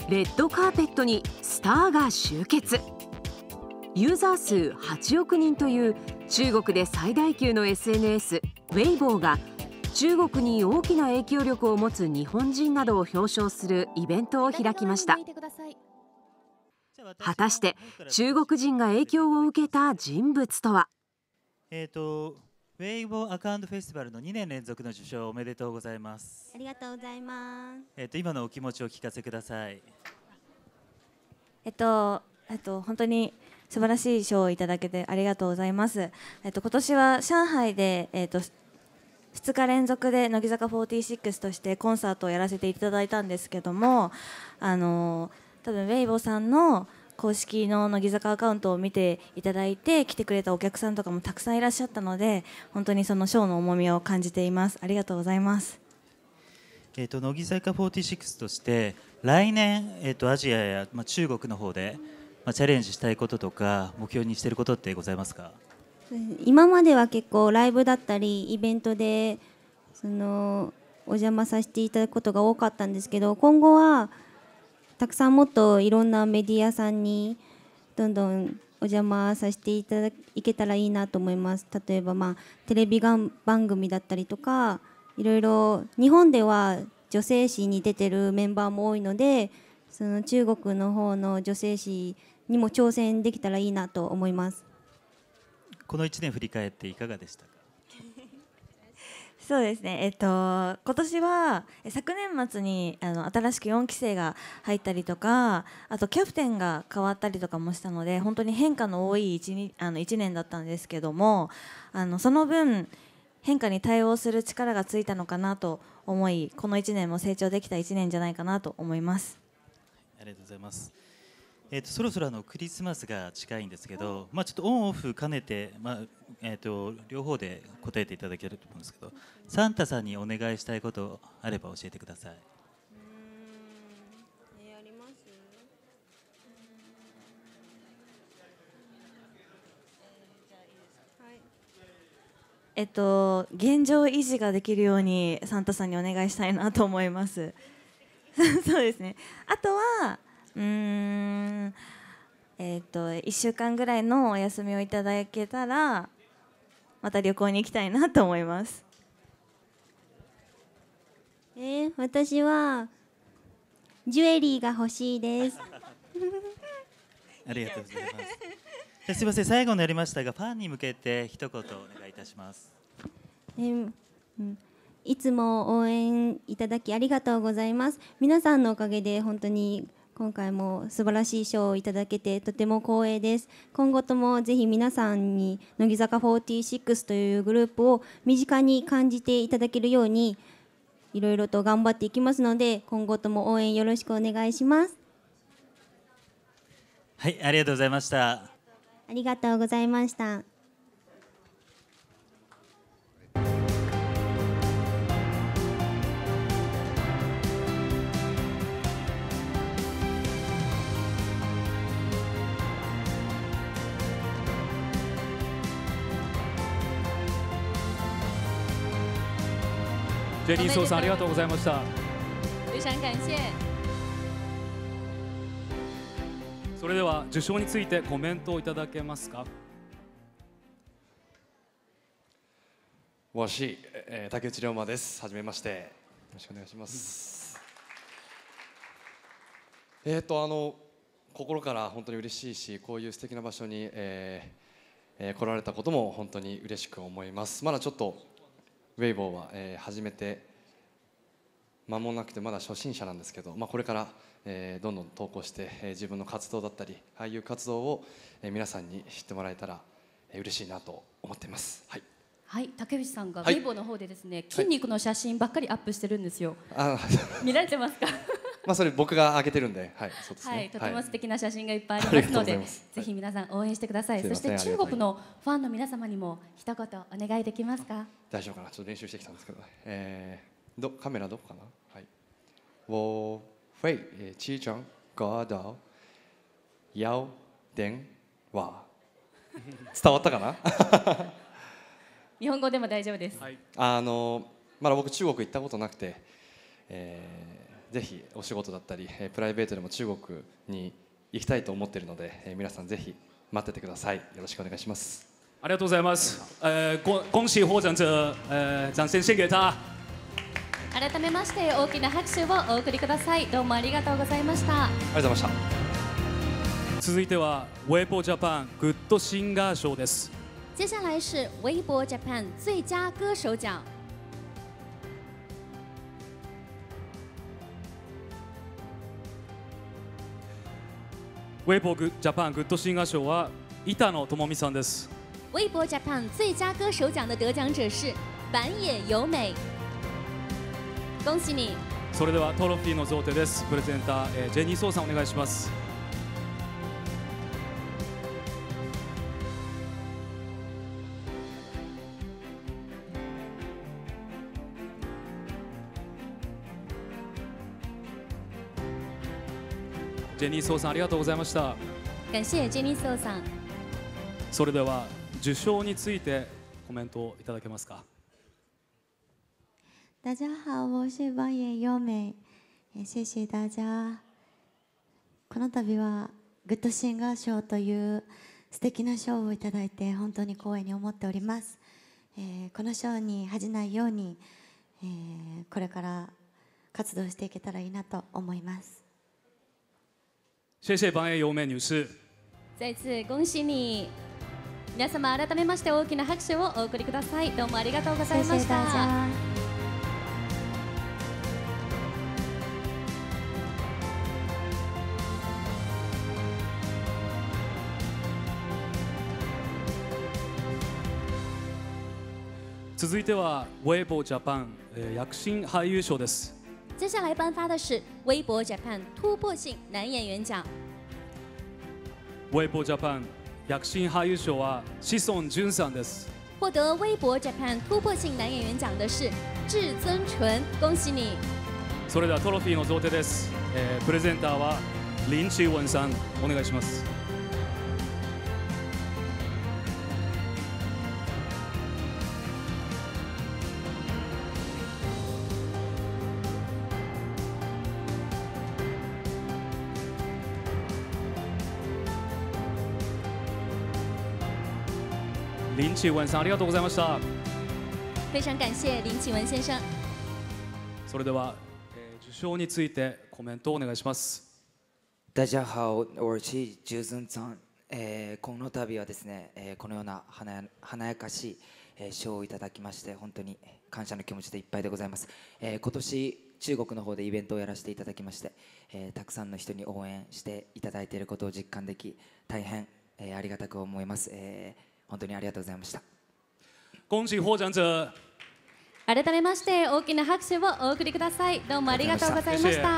レッドカーペットにスターが集結。ユーザー数8億人という中国で最大級の SNS ウェイボーが中国に大きな影響力を持つ日本人などを表彰するイベントを開きました。果たして中国人が影響を受けた人物とは。 ウェイボーアカウントフェスティバルの2年連続の受賞おめでとうございます。 ありがとうございます。 今のお気持ちを聞かせください。 本当に素晴らしい賞をいただけてありがとうございます。今年は上海で、2日連続で乃木坂46としてコンサートをやらせていただいたんですけども、多分ウェイボーさんの公式の乃木坂アカウントを見ていただいて来てくれたお客さんとかもたくさんいらっしゃったので、本当にその賞の重みを感じています。ありがとうございます。 乃木坂46として来年、アジアや、中国の方で、チャレンジしたいこととか目標にしていることってございますか？ 今までは結構ライブだったりイベントでお邪魔させていただくことが多かったんですけど、今後はたくさんもっといろんなメディアさんにどんどんお邪魔させていけたらいいなと思います。例えば、テレビ番組だったりとか、いろいろ日本では女性誌に出てるメンバーも多いので、その中国の方の女性誌にも挑戦できたらいいなと思います。 この1年振り返っていかがでしたか？ そうですね、今年は昨年末に新しく4期生が入ったりとか、あとキャプテンが変わったりとかもしたので、本当に変化の多い1年だったんですけども、その分変化に対応する力がついたのかなと思い、この1年も成長できた1年じゃないかなと思います。 ありがとうございます。そろそろクリスマスが近いんですけど、ちょっとオンオフ兼ねて、両方で答えていただけると思うんですけど、サンタさんにお願いしたいことあれば教えてください。 あります？ 現状維持ができるようにサンタさんにお願いしたいなと思います。そうですね。あとは1週間ぐらいのお休みをいただけたらまた旅行に行きたいなと思います。 私はジュエリーが欲しいです。 ありがとうございます。すみません、最後になりましたが、ファンに向けて一言お願いいたします。 いつも応援いただきありがとうございます。皆さんのおかげで本当に今回も素晴らしい賞をいただけてとても光栄です。今後ともぜひ皆さんに乃木坂46というグループを身近に感じていただけるようにいろいろと頑張っていきますので、今後とも応援よろしくお願いします。 はい、ありがとうございました。 ありがとうございました。 ジェニー・ソウさんありがとうございました。 非常感謝。 それでは受賞についてコメントをいただけますか。 わし、竹内涼真です。はじめまして。よろしくお願いします。心から本当に嬉しいし、こういう素敵な場所に、来られたことも本当に嬉しく思います。まだちょっとウェイボーは、始めて間もなくてまだ初心者なんですけど、これから、どんどん投稿して、自分の活動だったりああいう活動を、皆さんに知ってもらえたら、嬉しいなと思っています。はい、 はい、竹内さんがウェイボーの方でですね、筋肉の写真ばっかりアップしてるんですよ。見られてますか？ それ僕が上げてるんで、はい、そうですね。 はい、とても素敵な写真がいっぱいありますので、ぜひ皆さん応援してください。そして中国のファンの皆様にも一言お願いできますか？ 大丈夫かな、ちょっと練習してきたんですけど、カメラどこかな。はい。我会骑上高道要電話。伝わったかな？ 日本語でも大丈夫です。 まだ僕中国行ったことなくて、 ぜひお仕事だったりプライベートでも中国に行きたいと思っているので、皆さんぜひ待っててください。よろしくお願いします。 ありがとうございます。恭喜获奖者，掌声献给他。 改めまして大きな拍手をお送りください。どうもありがとうございました。 ありがとうございました。 続いてはウェイボージャパングッドシンガー賞です。 接下来是微博 Japan 最佳歌手奖。 ウェイボージャパングッドシンガー賞は板野友美さんです。 微博 Japan 最佳歌手奖的得奖者是板野由美。恭喜你。 それではトロフィーの贈呈です。プレゼンター、ジェニーソーさんお願いします。ジェニーソーさんありがとうございました。 感謝ジェニーソーさん。 それでは受賞についてコメントをいただけますか。 大家好，我是板野由美。谢謝大家。この度はグッドシンガー賞という素敵な賞をいただいて本当に光栄に思っております。この賞に恥じないように、これから活動していけたらいいなと思います。 谢谢板野由美女士。 再次恭喜你。皆様改めまして大きな拍手をお送りください。どうもありがとうございました。 続いてはウェイボージャパン躍進俳優賞です。 接下来颁发的是微博 Japan 突破性男演员奖。 ウェイボージャパン躍進俳優賞は志尊淳さんです。 获得微博 Japan 突破性男演员奖的是至尊纯，恭喜你。 それではトロフィーの贈呈です。プレゼンターは林志文さんお願いします。林启文さんありがとうございました。 非常感謝林启文先生。 それでは、受賞についてコメントをお願いします。 大家好，我是周尊さん。この度はですね、このような華やかしい賞をいただきまして本当に感謝の気持ちでいっぱいでございます。今年中国の方でイベントをやらせていただきまして、たくさんの人に応援していただいていることを実感でき大変、ありがたく思います。本当にありがとうございました。 恭喜獲獎者。 改めまして大きな拍手をお送りください。どうもありがとうございました。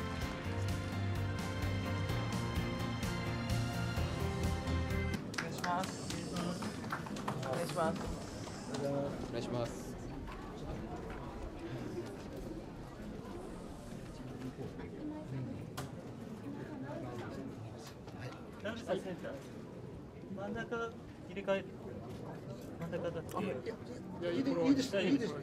お願いします。お願いします。 お願いします。 真ん中入れ替え真ん中だって。 いいです。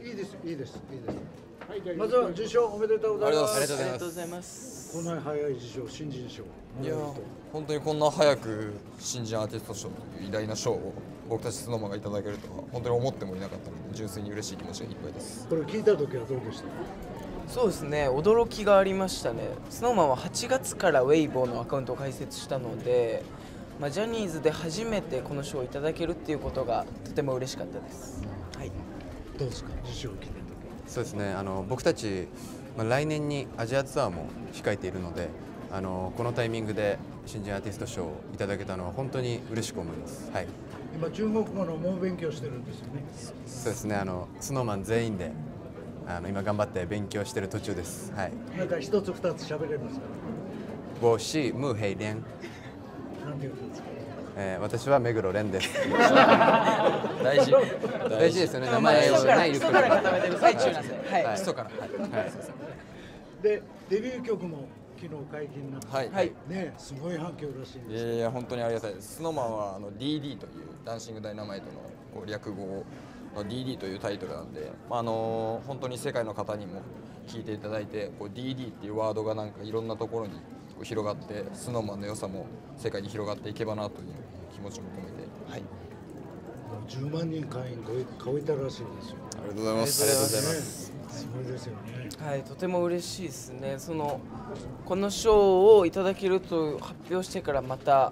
まずは受賞おめでとうございます。 ありがとうございます。 こんなに早い受賞、新人賞。 いや本当にこんな早く新人アーティスト賞という偉大な賞を僕たちSnowManがいただけるとは本当に思ってもいなかったので純粋に嬉しい気持ちがいっぱいです。 これ聞いた時はどうでした？ そうですね、驚きがありましたね。SnowManは8月からウェイボーのアカウントを開設したので、ジャニーズで初めてこの賞をいただけるっていうことがとても嬉しかったです。はい。 どうですか、受賞を聞いた時？ そうですね、僕たち、来年にアジアツアーも控えているので、このタイミングで新人アーティスト賞をいただけたのは本当に嬉しく思います。はい。 今中国語の猛勉強してるんですよね。 そうですね、SnowMan全員で今頑張って勉強している途中です。はい。 なんか一つ二つ喋れますか？ 我是穆黑蓮。 なんて言うんですか？ 私は目黒蓮です。 大事ですよね、名前を基礎から固めてる最中なんで、はい、 基礎から。 で、デビュー曲も昨日解禁になって、 はい、 ね、すごい反響らしいんです。 いや本当にありがたいです。SnowManはDD というダンシングダイナマイトの略語の DD というタイトルなんで、本当に世界の方にも聞いていただいて、こう DD っていうワードがなんかいろんなところにこう広がって、SnowMan の良さも世界に広がっていけばなという気持ちも込めて、はい。 10万人会員超えたらしいですよ。 ありがとうございます。ありがとうございます。 すごいですよね。 はい、とても嬉しいですね。この賞をいただけると発表してからまた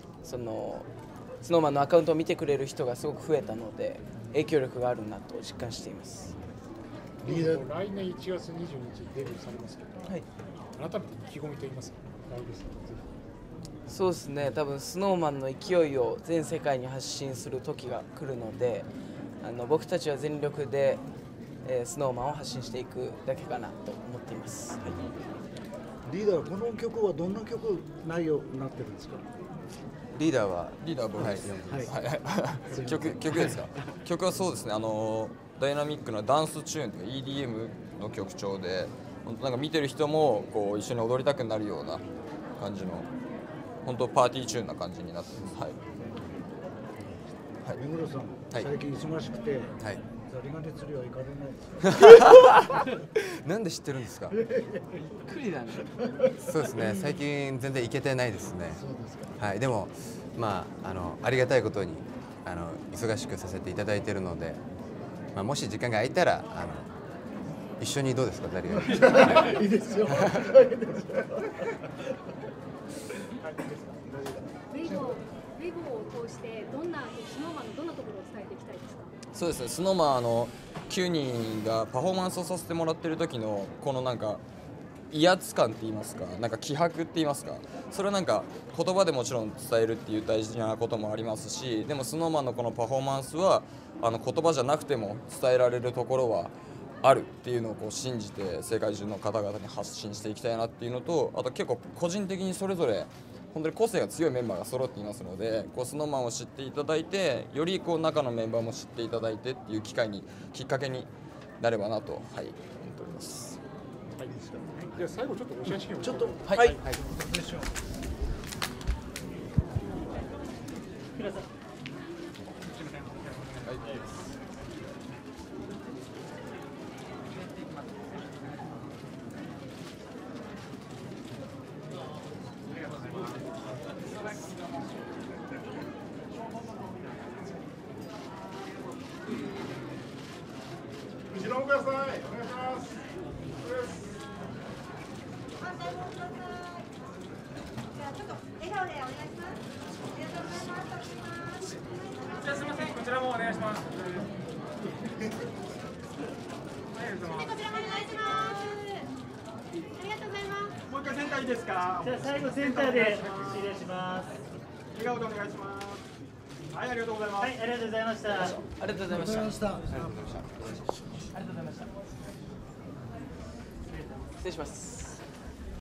SnowMan のアカウントを見てくれる人がすごく増えたので影響力があるなと実感しています。 来年1月22日デビューされますけど、 はい、 改めて意気込みと言いますか、 そうですね、多分 SnowMan の勢いを全世界に発信する時が来るので、僕たちは全力で、SnowMan を発信していくだけかなと思っています。はい、 リーダー、この曲はどんな曲内容になってるんですか？ リーダーは僕です。 はい。 曲ですか？曲はそうですね。ダイナミックなダンスチューンとか EDM の曲調で、本当なんか見てる人もこう一緒に踊りたくなるような感じの本当パーティーチューンな感じになってます。はい。 はい。目黒さん、最近忙しくて、 はい。 ザリガニ釣りは行かれないですか？ なんで知ってるんですか？ びっくりだね。 そうですね。最近全然行けてないですね。 そうですか。 はい。でもまあありがたいことに忙しくさせていただいているので、まあもし時間が空いたら一緒にどうですか、ザリガニ。 いいですよ。ウェイボーを通してSnowManのどんなところを伝えていきたいですか？ そうですね、SnowMan 9人がパフォーマンスをさせてもらってる時のこのなんか威圧感って言いますか、なんか気迫って言いますか、それはなんか言葉でもちろん伝えるっていう大事なこともありますし、でもSnowManのこのパフォーマンスは言葉じゃなくても伝えられるところはあるっていうのをこう信じて世界中の方々に発信していきたいなっていうのと、あと結構個人的にそれぞれ本当に個性が強いメンバーが揃っていますので、こうSnowManを知っていただいて、よりこう中のメンバーも知っていただいてっていうきっかけになればなと、はい、思っております。 はい、じゃあ最後ちょっとお写真をちょっとはい。 後ろください。お願いします。 ちょっと笑顔でお願いします。ありがとうございます。 じゃあすみません、こちらもお願いします。 こちらもお願いします。ありがとうございます。 もう一回センターいいですか？ じゃあ最後センターで失礼します。 笑顔でお願いします。はい、ありがとうございます。 はい、ありがとうございました。 ありがとうございました。 ありがとうございました。 ありがとうございました。失礼します。